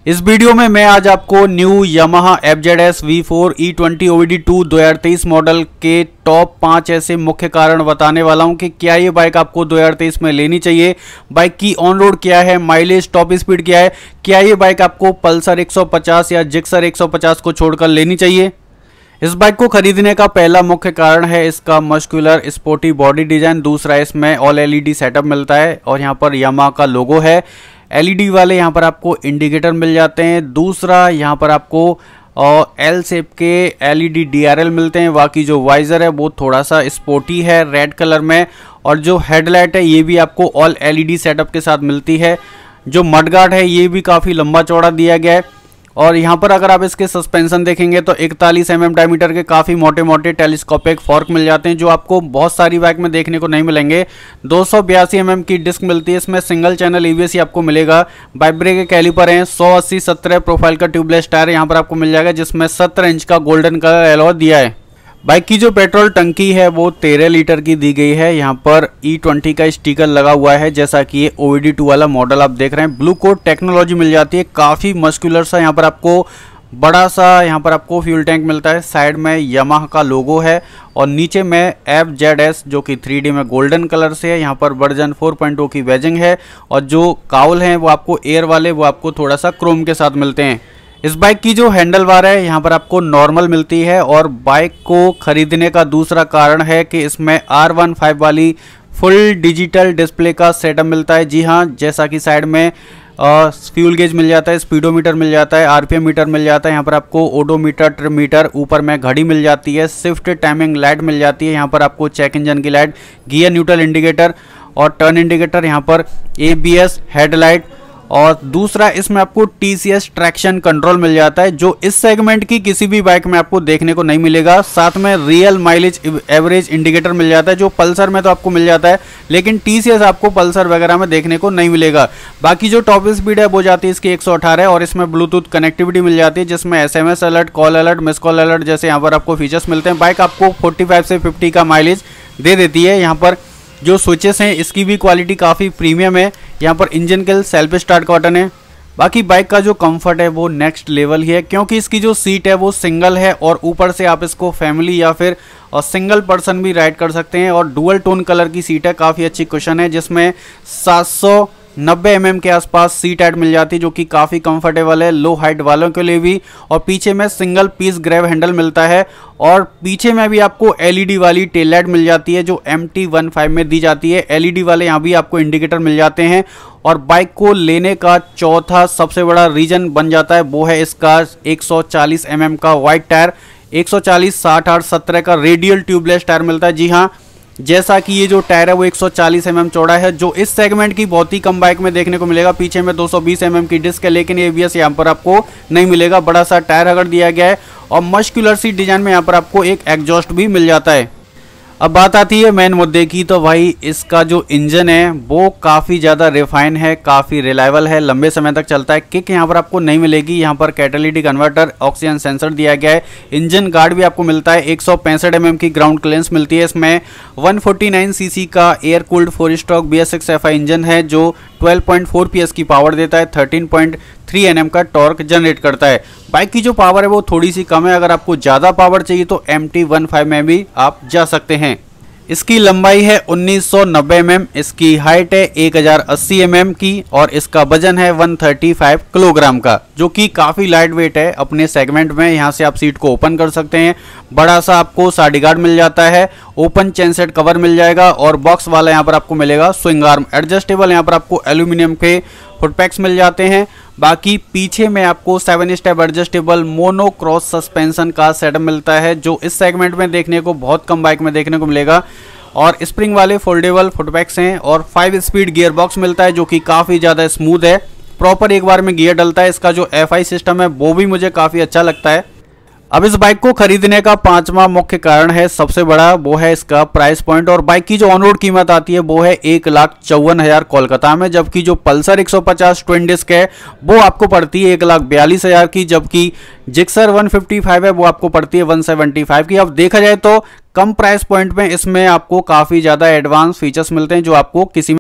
इस वीडियो में मैं आज आपको new Yamaha FZS V4 E20 OBD2 2023 model के टॉप 5 ऐसे मुख्य कारण बताने वाला हूं कि क्या ये बाइक आपको 2023 में लेनी चाहिए। बाइक की ऑन रोड क्या है, माइलेज, टॉप स्पीड क्या है, क्या ये बाइक आपको पल्सर 150 या जिक्सर 150 को छोड़कर लेनी चाहिए। इस बाइक को खरीदने का पहला मुख्य कारण है इसका मस्कुलर स्पोर्टी बॉडी डिजाइन। दूसरा, इसमें ऑल LED सेटअप मिलता है और यहाँ पर यामाहा का लोगो है। LED वाले यहाँ पर आपको इंडिकेटर मिल जाते हैं। दूसरा, यहाँ पर आपको L शेप के LED DRL मिलते हैं। बाकी जो वाइजर है वो थोड़ा सा स्पोर्टी है रेड कलर में, और जो हेडलाइट है ये भी आपको ऑल LED सेटअप के साथ मिलती है। जो मडगार्ड है ये भी काफ़ी लंबा चौड़ा दिया गया है। और यहाँ पर अगर आप इसके सस्पेंशन देखेंगे तो 41 mm डायमीटर के काफ़ी मोटे मोटे टेलीस्कोपिक फॉर्क मिल जाते हैं, जो आपको बहुत सारी बाइक में देखने को नहीं मिलेंगे। 282 mm की डिस्क मिलती है। इसमें सिंगल चैनल ABS आपको मिलेगा। बाइब्रे के कैलिपर हैं। 180/70 प्रोफाइल का ट्यूबलेस टायर यहाँ पर आपको मिल जाएगा, जिसमें 17 इंच का गोल्डन कलर एलॉय दिया है। बाइक की जो पेट्रोल टंकी है वो 13 लीटर की दी गई है। यहाँ पर E20 का स्टिकर लगा हुआ है, जैसा कि ये OBD2 वाला मॉडल आप देख रहे हैं। ब्लू कोड टेक्नोलॉजी मिल जाती है। काफ़ी मस्कुलर सा यहाँ पर आपको बड़ा सा यहाँ पर आपको फ्यूल टैंक मिलता है। साइड में यामाहा का लोगो है और नीचे में FZS जो कि 3D में गोल्डन कलर से है। यहाँ पर वर्जन 4.0 की वेजिंग है, और जो काउल हैं वो आपको एयर वाले वो आपको थोड़ा सा क्रोम के साथ मिलते हैं। इस बाइक की जो हैंडल बार है यहाँ पर आपको नॉर्मल मिलती है। और बाइक को खरीदने का दूसरा कारण है कि इसमें R15 वाली फुल डिजिटल डिस्प्ले का सेटअप मिलता है। जी हाँ, जैसा कि साइड में फ्यूल गेज मिल जाता है, स्पीडोमीटर मिल जाता है, RPM मीटर मिल जाता है। यहाँ पर आपको ओडोमीटर, ट्रिप मीटर, ऊपर में घड़ी मिल जाती है, शिफ्ट टाइमिंग लाइट मिल जाती है। यहाँ पर आपको चेक इंजन की लाइट, गियर न्यूट्रल इंडिकेटर और टर्न इंडिकेटर, यहाँ पर ABS, हेडलाइट। और दूसरा, इसमें आपको TCS ट्रैक्शन कंट्रोल मिल जाता है, जो इस सेगमेंट की किसी भी बाइक में आपको देखने को नहीं मिलेगा। साथ में रियल माइलेज एवरेज इंडिकेटर मिल जाता है, जो पल्सर में तो आपको मिल जाता है, लेकिन TCS आपको पल्सर वगैरह में देखने को नहीं मिलेगा। बाकी जो टॉप स्पीड है वो जाती है इसकी 118 और इसमें ब्लूटूथ कनेक्टिविटी मिल जाती है, जिसमें SMS alert, call alert, miss call alert जैसे यहाँ पर आपको फीचर्स मिलते हैं। बाइक आपको 45 से 50 का माइलेज दे देती है। यहाँ पर जो स्विचेस हैं इसकी भी क्वालिटी काफ़ी प्रीमियम है। यहाँ पर इंजन के सेल्फ स्टार्ट का बटन है। बाकी बाइक का जो कंफर्ट है वो नेक्स्ट लेवल ही है, क्योंकि इसकी जो सीट है वो सिंगल है और ऊपर से आप इसको फैमिली या फिर सिंगल पर्सन भी राइड कर सकते हैं। और डुअल टोन कलर की सीट है, काफ़ी अच्छी कुशन है, जिसमें 790 mm के आसपास सीट हाइट मिल जाती है, जो कि काफ़ी कंफर्टेबल है लो हाइट वालों के लिए भी। और पीछे में सिंगल पीस ग्रैब हैंडल मिलता है, और पीछे में भी आपको LED वाली टेल लाइट मिल जाती है, जो MT15 में दी जाती है। LED वाले यहाँ भी आपको इंडिकेटर मिल जाते हैं। और बाइक को लेने का चौथा सबसे बड़ा रीजन बन जाता है वो है इसका 140 mm का वाइड टायर। 140, 60, 8, 17 का रेडियल ट्यूबलेस टायर मिलता है। जी हाँ, जैसा कि ये जो टायर है वो 140 mm चौड़ा है, जो इस सेगमेंट की बहुत ही कम बाइक में देखने को मिलेगा। पीछे में 220 mm की डिस्क है, लेकिन ABS यहाँ पर आपको नहीं मिलेगा। बड़ा सा टायर अगर दिया गया है, और मस्कुलर सी डिजाइन में यहाँ पर आपको एक एग्जॉस्ट भी मिल जाता है। अब बात आती है मेन मुद्दे की, तो भाई इसका जो इंजन है वो काफ़ी ज़्यादा रिफाइन है, काफ़ी रिलायबल है, लंबे समय तक चलता है। किक यहाँ पर आपको नहीं मिलेगी। यहाँ पर कैटालिटिक कन्वर्टर, ऑक्सीजन सेंसर दिया गया है। इंजन गार्ड भी आपको मिलता है। 165 mm की ग्राउंड क्लियरेंस मिलती है। इसमें 149 cc का air cooled 4 stroke BS6 FI engine है, जो 12.4 PS की पावर देता है, 13.3 Nm का टॉर्क जनरेट करता है। बाइक की जो पावर है वो थोड़ी सी कम है। अगर आपको ज़्यादा पावर चाहिए तो MT15 में भी आप जा सकते हैं। इसकी लंबाई है 1990 mm, इसकी हाइट है 1080 mm की, और इसका वजन है 135 किलोग्राम का, जो कि काफ़ी लाइट वेट है अपने सेगमेंट में। यहाँ से आप सीट को ओपन कर सकते हैं। बड़ा सा आपको साडी गार्ड मिल जाता है, ओपन चेन सेट कवर मिल जाएगा, और बॉक्स वाला यहाँ पर आपको मिलेगा स्विंग आर्म एडजस्टेबल। यहाँ पर आपको एल्यूमिनियम के फुटपैक्स मिल जाते हैं। बाकी पीछे में आपको 7 step adjustable mono cross suspension का सेटअप मिलता है, जो इस सेगमेंट में देखने को बहुत कम बाइक में देखने को मिलेगा। और स्प्रिंग वाले फोल्डेबल फुटपैक्स हैं, और 5 स्पीड गियर बॉक्स मिलता है, जो कि काफ़ी ज़्यादा स्मूथ है। प्रॉपर एक बार में गियर डलता है। इसका जो FI सिस्टम है वो भी मुझे काफ़ी अच्छा लगता है। अब इस बाइक को खरीदने का पांचवा मुख्य कारण है सबसे बड़ा, वो है इसका प्राइस पॉइंट। और बाइक की जो ऑन रोड कीमत आती है वो है 1,54,000 कोलकाता में, जबकि जो पल्सर 150 ट्विन डिस्क है वो आपको पड़ती है 1,42,000 की, जबकि जिक्सर 155 है वो आपको पड़ती है 175 की। अब देखा जाए तो कम प्राइस पॉइंट में इसमें आपको काफ़ी ज़्यादा एडवांस फीचर्स मिलते हैं, जो आपको किसी